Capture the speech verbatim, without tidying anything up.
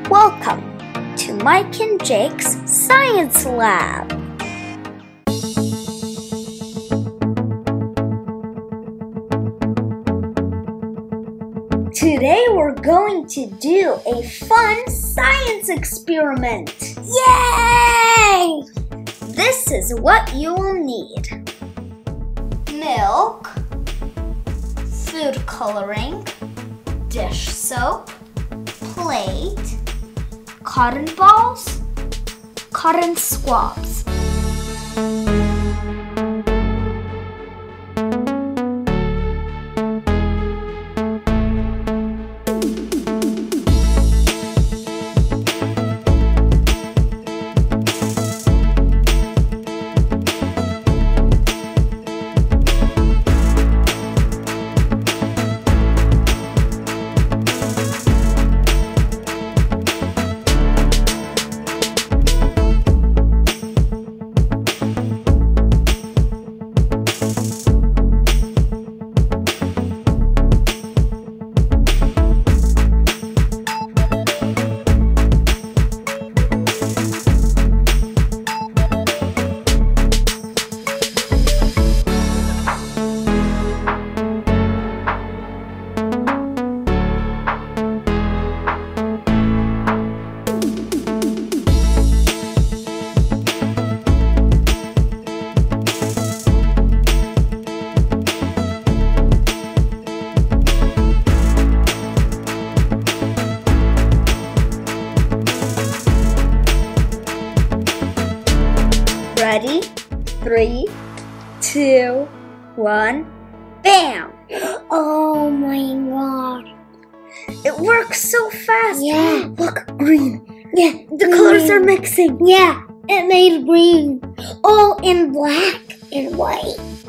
Welcome to Mike and Jake's Science Lab. Today we're going to do a fun science experiment. Yay! This is what you will need. Milk, food coloring, dish soap, plate, cotton balls, cotton swabs. Ready? Three, two, one, bam! Oh my god. It works so fast. Yeah. Look, green. Yeah. The colors are mixing. Yeah, it made green. Oh, and black and white.